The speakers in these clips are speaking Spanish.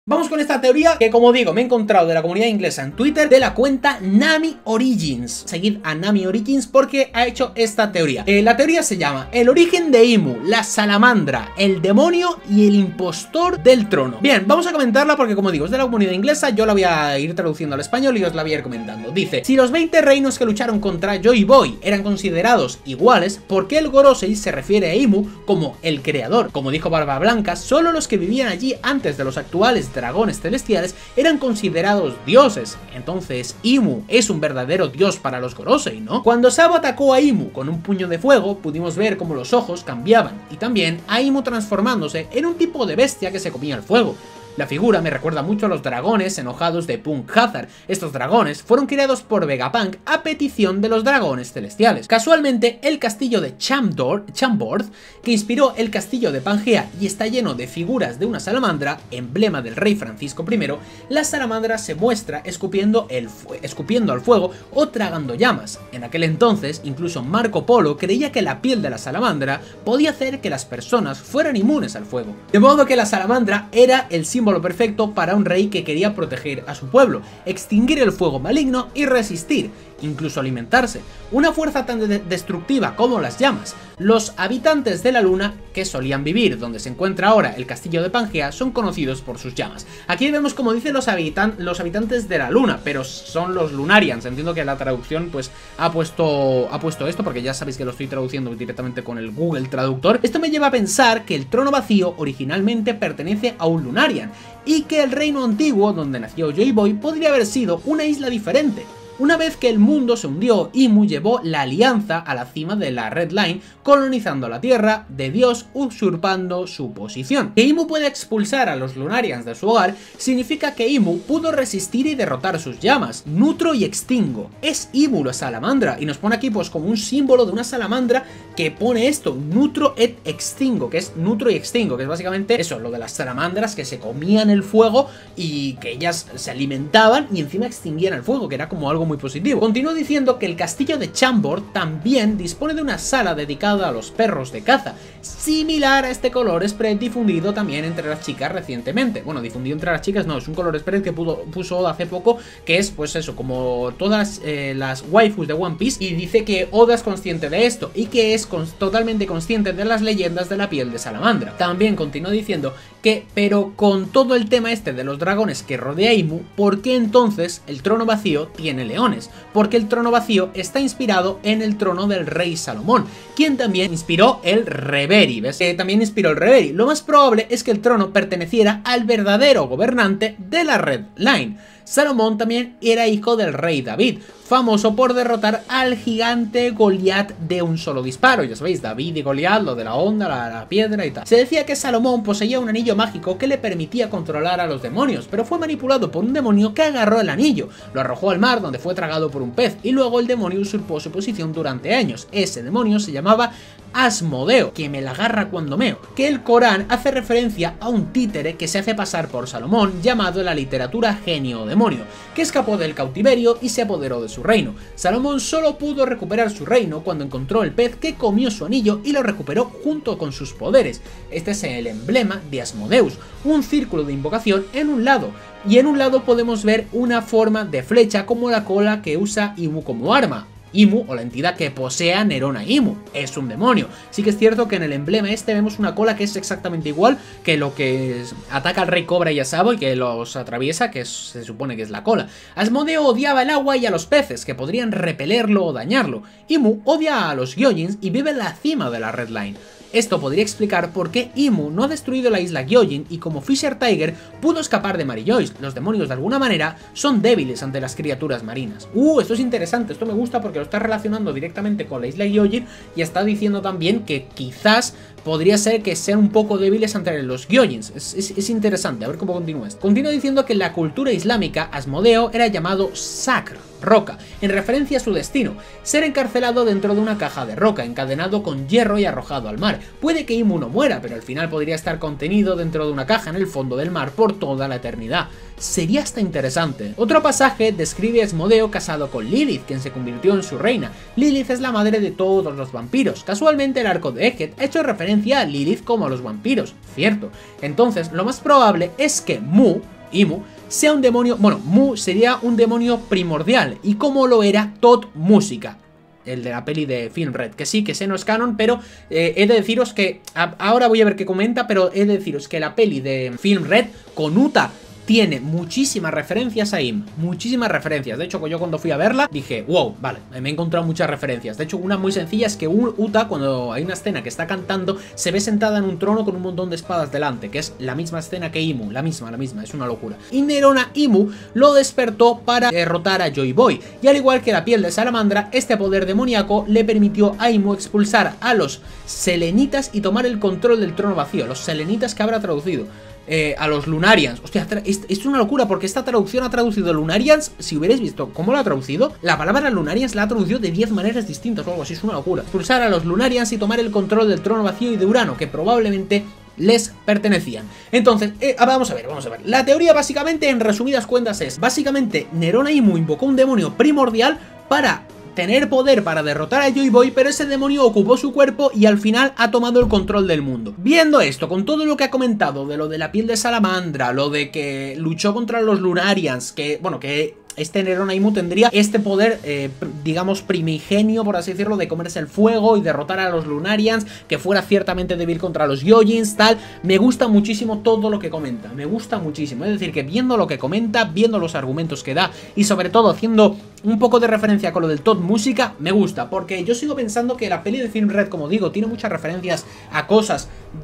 Vamos con esta teoría que, como digo, me he encontrado de la comunidad inglesa en Twitter, de la cuenta Nami Origins. Seguid a Nami Origins porque ha hecho esta teoría. La teoría se llama El origen de Imu, la salamandra, el demonio y el impostor del trono. Bien, vamos a comentarla porque, como digo, es de la comunidad inglesa. Yo la voy a ir traduciendo al español y os la voy a ir comentando. Dice: si los 20 reinos que lucharon contra Joy Boy eran considerados iguales, ¿por qué el Gorosei se refiere a Imu como el creador? Como dijo Barba Blanca, solo los que vivían allí antes de los actuales dragones celestiales eran considerados dioses. Entonces Imu es un verdadero dios para los Gorosei, ¿no? Cuando Sabo atacó a Imu con un puño de fuego, pudimos ver cómo los ojos cambiaban, y también a Imu transformándose en un tipo de bestia que se comía el fuego. La figura me recuerda mucho a los dragones enojados de Punk Hazard. Estos dragones fueron creados por Vegapunk a petición de los dragones celestiales. Casualmente, el castillo de Chambord, que inspiró el castillo de Pangea y está lleno de figuras de una salamandra, emblema del rey Francisco I, la salamandra se muestra escupiendo al fuego o tragando llamas. En aquel entonces, incluso Marco Polo creía que la piel de la salamandra podía hacer que las personas fueran inmunes al fuego. De modo que la salamandra era el símbolo perfecto para un rey que quería proteger a su pueblo, extinguir el fuego maligno y resistir, incluso alimentarse. Una fuerza tan destructiva como las llamas. Los habitantes de la luna, que solían vivir donde se encuentra ahora el castillo de Pangea, son conocidos por sus llamas. Aquí vemos como dicen los habitantes de la luna, pero son los Lunarians. Entiendo que la traducción pues ha puesto esto, porque ya sabéis que lo estoy traduciendo directamente con el Google Traductor. Esto me lleva a pensar que el trono vacío originalmente pertenece a un Lunarian, y que el reino antiguo donde nació Joy Boy podría haber sido una isla diferente. Una vez que el mundo se hundió, Imu llevó la alianza a la cima de la Red Line, colonizando la tierra de Dios, usurpando su posición. Que Imu pueda expulsar a los Lunarians de su hogar significa que Imu pudo resistir y derrotar sus llamas. Nutro y extingo. Es Imu la salamandra, y nos pone aquí pues como un símbolo de una salamandra que pone esto, nutro et extingo, que es nutro y extingo, que es básicamente eso, lo de las salamandras que se comían el fuego y que ellas se alimentaban y encima extinguían el fuego, que era como algo muy positivo. Continúa diciendo que el castillo de Chambord también dispone de una sala dedicada a los perros de caza, similar a este color spread difundido también entre las chicas recientemente. Bueno, difundido entre las chicas no, es un color spread que puso Oda hace poco, que es pues eso, como todas las waifus de One Piece, y dice que Oda es consciente de esto y que es totalmente consciente de las leyendas de la piel de salamandra. También continúa diciendo que, pero con todo el tema este de los dragones que rodea a Imu, ¿por qué entonces el trono vacío tiene leones? Porque el trono vacío está inspirado en el trono del rey Salomón, quien también inspiró el Reverie, ¿ves? También inspiró el Reverie. Lo más probable es que el trono perteneciera al verdadero gobernante de la Red Line. Salomón también era hijo del rey David, famoso por derrotar al gigante Goliat de un solo disparo. Ya sabéis, David y Goliat, lo de la onda, la piedra y tal. Se decía que Salomón poseía un anillo mágico que le permitía controlar a los demonios, pero fue manipulado por un demonio que agarró el anillo, lo arrojó al mar donde fue tragado por un pez, y luego el demonio usurpó su posición durante años. Ese demonio se llamaba Asmodeo, que me la agarra cuando meo. Que el Corán hace referencia a un títere que se hace pasar por Salomón, llamado en la literatura genio o demonio, que escapó del cautiverio y se apoderó de su reino. Salomón solo pudo recuperar su reino cuando encontró el pez que comió su anillo y lo recuperó junto con sus poderes. Este es el emblema de Asmodeus, un círculo de invocación en un lado, y en un lado podemos ver una forma de flecha como la cola que usa Imu como arma. Imu, o la entidad que posee a Nerona Imu, es un demonio. Sí que es cierto que en el emblema este vemos una cola que es exactamente igual que lo que ataca al rey Cobra y a Sabo y que los atraviesa, que se supone que es la cola. Asmodeo odiaba el agua y a los peces, que podrían repelerlo o dañarlo. Imu odia a los Gyojins y vive en la cima de la Red Line. Esto podría explicar por qué Imu no ha destruido la isla Gyojin y como Fisher Tiger pudo escapar de Mary Joyce. Los demonios de alguna manera son débiles ante las criaturas marinas. Esto es interesante, esto me gusta porque lo está relacionando directamente con la isla Gyojin y está diciendo también que quizás podría ser que sean un poco débiles ante los Gyojins. Es interesante, a ver cómo continúa esto. Continúa diciendo que en la cultura islámica Asmodeo era llamado Sakr, roca, en referencia a su destino, ser encarcelado dentro de una caja de roca, encadenado con hierro y arrojado al mar. Puede que Imu no muera, pero al final podría estar contenido dentro de una caja en el fondo del mar por toda la eternidad. Sería hasta interesante. Otro pasaje describe a Asmodeo casado con Lilith, quien se convirtió en su reina. Lilith es la madre de todos los vampiros. Casualmente el arco de Eket ha hecho referencia a Lilith como a los vampiros, cierto. Entonces lo más probable es que Mu Imu, sea un demonio, bueno, Mu sería un demonio primordial, y como lo era Todd Música, el de la peli de Film Red, que sí, que ese no es canon, pero he de deciros que, ahora voy a ver qué comenta, pero he de deciros que la peli de Film Red con Uta tiene muchísimas referencias a Im, muchísimas referencias. De hecho, yo cuando fui a verla dije, wow, vale, me he encontrado muchas referencias. De hecho, una muy sencilla es que Uta, cuando hay una escena que está cantando, se ve sentada en un trono con un montón de espadas delante, que es la misma escena que Imu, la misma, es una locura. Y Nerona Imu lo despertó para derrotar a Joy Boy, y al igual que la piel de salamandra, este poder demoníaco le permitió a Imu expulsar a los selenitas y tomar el control del trono vacío. Los selenitas, que habrá traducido a los Lunarians. Hostia, es una locura, porque esta traducción ha traducido Lunarians. Si hubierais visto cómo lo ha traducido, la palabra Lunarians la ha traducido de 10 maneras distintas o algo así, es una locura. Expulsar a los Lunarians y tomar el control del trono vacío y de Urano, que probablemente les pertenecían. Entonces, vamos a ver. La teoría básicamente, en resumidas cuentas, es básicamente Nerona Imu invocó un demonio primordial para tener poder para derrotar a Joy Boy, pero ese demonio ocupó su cuerpo y al final ha tomado el control del mundo. Viendo esto, con todo lo que ha comentado de lo de la piel de salamandra, lo de que luchó contra los Lunarians, que, bueno, que este Nerona Imu tendría este poder, digamos, primigenio, por así decirlo, de comerse el fuego y derrotar a los Lunarians, que fuera ciertamente débil contra los Yojins, tal. Me gusta muchísimo todo lo que comenta, me gusta muchísimo. Es decir, que viendo lo que comenta, viendo los argumentos que da y sobre todo haciendo un poco de referencia con lo del Todd Música, me gusta, porque yo sigo pensando que la peli de Film Red, como digo, tiene muchas referencias a cosas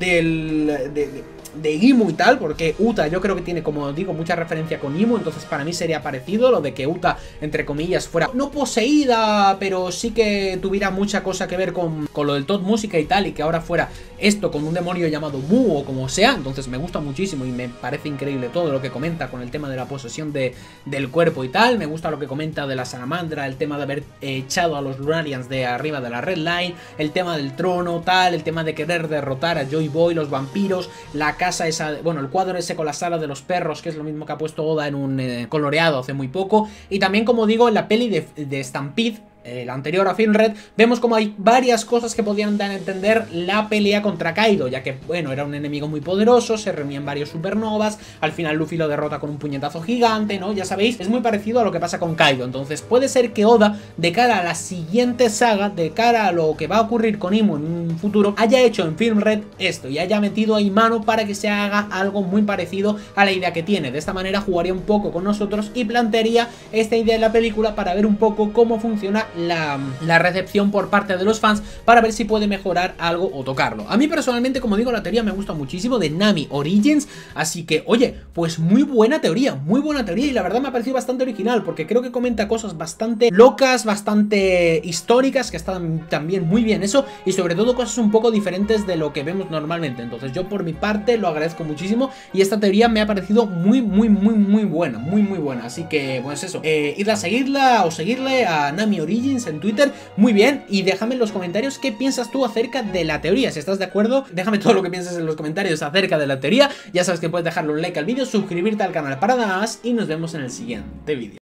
de Imu y tal, porque Uta yo creo que tiene, como digo, mucha referencia con Imu, entonces para mí sería parecido lo de que Uta, entre comillas, fuera no poseída, pero sí que tuviera mucha cosa que ver con lo del Todd Música y tal, y que ahora fuera esto con un demonio llamado Mu o como sea. Entonces me gusta muchísimo y me parece increíble todo lo que comenta con el tema de la posesión del cuerpo y tal. Me gusta lo que comenta de la salamandra, el tema de haber echado a los Lunarians de arriba de la Red Line, el tema del trono, tal, el tema de querer derrotar a Joy Boy, los vampiros, la casa esa, bueno, el cuadro ese con la sala de los perros, que es lo mismo que ha puesto Oda en un coloreado hace muy poco. Y también, como digo, en la peli de Stampede, la anterior a Film Red, vemos como hay varias cosas que podían dar a entender la pelea contra Kaido, ya que, bueno, era un enemigo muy poderoso, se reunían varios supernovas, al final Luffy lo derrota con un puñetazo gigante, ¿no? Ya sabéis, es muy parecido a lo que pasa con Kaido. Entonces puede ser que Oda, de cara a la siguiente saga, de cara a lo que va a ocurrir con Imu en un futuro, haya hecho en Film Red esto y haya metido ahí mano para que se haga algo muy parecido a la idea que tiene. De esta manera jugaría un poco con nosotros y plantearía esta idea en la película para ver un poco cómo funciona la recepción por parte de los fans, para ver si puede mejorar algo o tocarlo. A mí personalmente, como digo, la teoría me gusta muchísimo de Nami Origins, así que, oye, pues muy buena teoría, y la verdad me ha parecido bastante original, porque creo que comenta cosas bastante locas, bastante históricas, que están también muy bien eso, y sobre todo cosas un poco diferentes de lo que vemos normalmente. Entonces yo por mi parte lo agradezco muchísimo, y esta teoría me ha parecido muy buena, así que, pues eso, id a seguirla o seguirle a Nami Origins en Twitter, muy bien, y déjame en los comentarios qué piensas tú acerca de la teoría. Si estás de acuerdo, déjame todo lo que piensas en los comentarios acerca de la teoría. Ya sabes que puedes dejarle un like al vídeo, suscribirte al canal para nada más, y nos vemos en el siguiente vídeo.